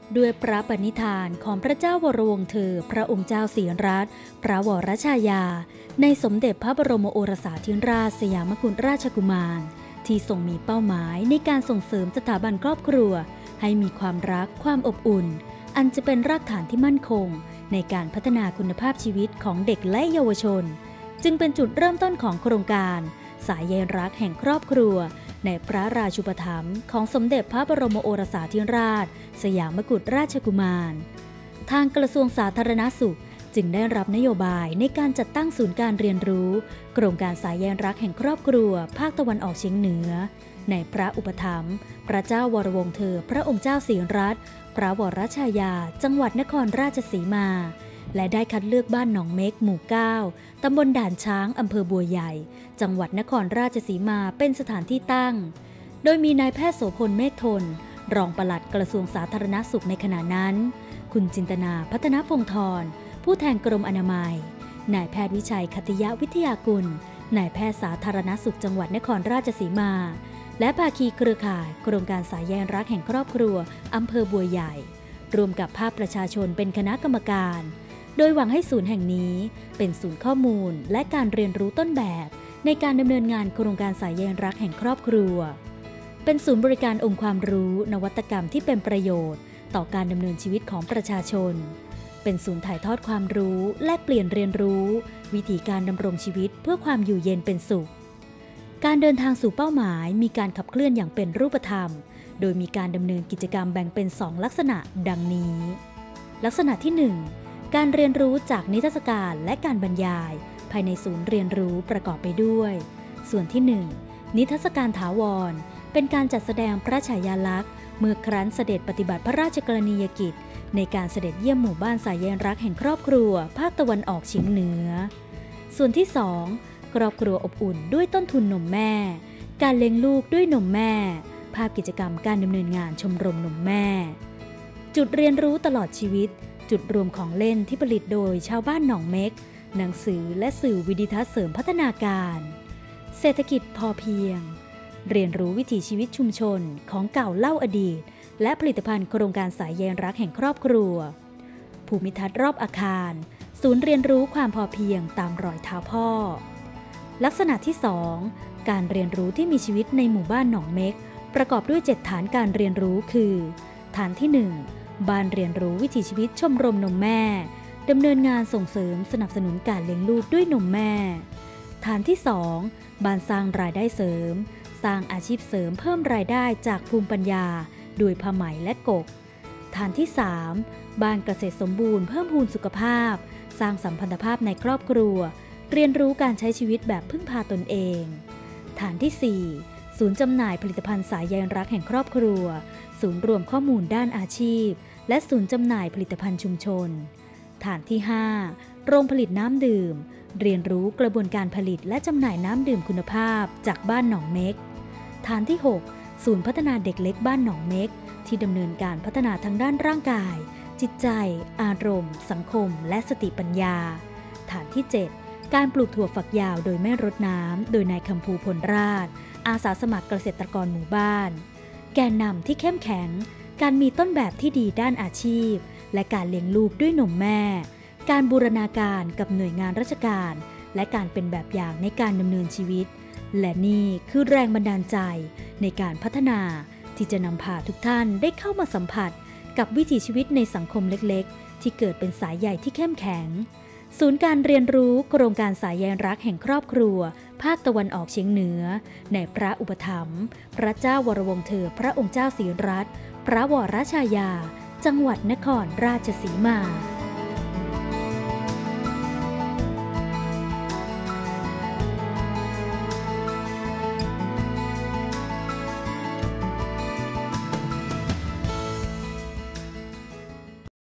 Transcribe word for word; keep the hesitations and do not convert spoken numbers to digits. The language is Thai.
ด้วยพระปณิธานของพระเจ้าวรวงศ์เธอพระองค์เจ้าศรีรัตน์พระวรชายาในสมเด็จพระบรมโอรสาธิราชสยามกุฎราชกุมารที่ทรงมีเป้าหมายในการส่งเสริมสถาบันครอบครัวให้มีความรักความอบอุ่นอันจะเป็นรากฐานที่มั่นคงในการพัฒนาคุณภาพชีวิตของเด็กและเยาวชนจึงเป็นจุดเริ่มต้นของโครงการสายใยรักแห่งครอบครัวในพระราชูปถัมภ์ของสมเด็จพระบรมโอรสาธิราชสยามกุฎราชกุมารทางกระทรวงสาธารณสุขจึงได้รับนโยบายในการจัดตั้งศูนย์การเรียนรู้โครงการสายใยรักแห่งครอบครัวภาคตะวันออกเฉียงเหนือในพระอุปถัมภ์พระเจ้าวรวงศ์เธอพระองค์เจ้าศรีรัตน์พระวรชายาจังหวัดนครราชสีมาและได้คัดเลือกบ้านหนองเม็กหมู่เก้าตำบลด่านช้างอำเภอบัวใหญ่จังหวัดนครราชสีมาเป็นสถานที่ตั้งโดยมีนายแพทย์โสพลเมฆทนรองปลัดกระทรวงสาธารณสุขในขณะนั้นคุณจินตนาพัฒนพงศ์ธรผู้แทนกรมอนามัยนายแพทย์วิชัยคัตยวิทยากุลนายแพทย์สาธารณสุขจังหวัดนครราชสีมาและภาคีเครือข่ายโครงการสายใยรักแห่งครอบครัวอำเภอบัวใหญ่รวมกับภาคประชาชนเป็นคณะกรรมการโดยหวังให้ศูนย์แห่งนี้เป็นศูนย์ข้อมูลและการเรียนรู้ต้นแบบในการดำเนินงานโครงการสายใยรักแห่งครอบครัวเป็นศูนย์บริการองค์ความรู้นวัตกรรมที่เป็นประโยชน์ต่อการดำเนินชีวิตของประชาชนเป็นศูนย์ถ่ายทอดความรู้แลกเปลี่ยนเรียนรู้วิธีการดำรงชีวิตเพื่อความอยู่เย็นเป็นสุขการเดินทางสู่เป้าหมายมีการขับเคลื่อนอย่างเป็นรูปธรรมโดยมีการดำเนินกิจกรรมแบ่งเป็นสองลักษณะดังนี้ลักษณะที่หนึ่งการเรียนรู้จากนิทรรศการและการบรรยายภายในศูนย์เรียนรู้ประกอบไปด้วยส่วนที่หนึ่งนิทรรศการถาวรเป็นการจัดแสดงพระฉายาลักษณ์เมื่อครั้นเสด็จปฏิบัติพระราชกรณียกิจในการเสด็จเยี่ยมหมู่บ้านสายใยรักแห่งครอบครัวภาคตะวันออกเฉียงเหนือส่วนที่สองครอบครัวอบอุ่นด้วยต้นทุนนมแม่การเลี้ยงลูกด้วยนมแม่ภาพกิจกรรมการดำเนินงานชมรมนมแม่จุดเรียนรู้ตลอดชีวิตจุดรวมของเล่นที่ผลิตโดยชาวบ้านหนองเม็กหนังสือและสื่อวิดิทัศน์เสริมพัฒนาการเศรษฐกิจพอเพียงเรียนรู้วิถีชีวิตชุมชนของเก่าเล่าอดีตและผลิตภัณฑ์โครงการสายใยรักแห่งครอบครัวภูมิทัศน์รอบอาคารศูนย์เรียนรู้ความพอเพียงตามรอยเท้าพ่อลักษณะที่สองการเรียนรู้ที่มีชีวิตในหมู่บ้านหนองเม็กประกอบด้วยเจ็ดฐานการเรียนรู้คือฐานที่หนึ่งบ้านเรียนรู้วิถีชีวิตชมรมนมแม่ดำเนินงานส่งเสริมสนับสนุนการเลี้ยงลูกด้วยนมแม่ฐานที่สองบ้านสร้างรายได้เสริมสร้างอาชีพเสริมเพิ่มรายได้จากภูมิปัญญาโดยผ้าไหมและกกฐานที่สามบ้านเกษตรสมบูรณ์เพิ่มพูนสุขภาพสร้างสัมพันธภาพในครอบครัวเรียนรู้การใช้ชีวิตแบบพึ่งพาตนเองฐานที่สี่ศูนย์จำหน่ายผลิตภัณฑ์สายใยรักแห่งครอบครัวศูนย์รวมข้อมูลด้านอาชีพและศูนย์จำหน่ายผลิตภัณฑ์ชุมชนฐานที่ห้าโรงผลิตน้ำดื่มเรียนรู้กระบวนการผลิตและจำหน่ายน้ำดื่มคุณภาพจากบ้านหนองเม็กฐานที่หกศูนย์พัฒนาเด็กเล็กบ้านหนองเม็กที่ดำเนินการพัฒนาทางด้านร่างกายจิตใจอารมณ์สังคมและสติปัญญาฐานที่เจ็ดการปลูกถั่วฝักยาวโดยไม่รดน้ำโดยนายคำภูพลราชอาสาสมัครเกษตรกรหมู่บ้านแกนนำที่เข้มแข็งการมีต้นแบบที่ดีด้านอาชีพและการเลี้ยงลูกด้วยนมแม่การบูรณาการกับหน่วยงานราชการและการเป็นแบบอย่างในการดำเนินชีวิตและนี่คือแรงบันดาลใจในการพัฒนาที่จะนำพาทุกท่านได้เข้ามาสัมผัสกับวิถีชีวิตในสังคมเล็กๆที่เกิดเป็นสายใยที่เข้มแข็งศูนย์การเรียนรู้โครงการสายใยรักแห่งครอบครัวภาคตะวันออกเฉียงเหนือในพระอุปถัมภ์พระเจ้าวรวงศ์เธอพระองค์เจ้าศรีรัตน์พระวรชายาจังหวัดนครราชสีมา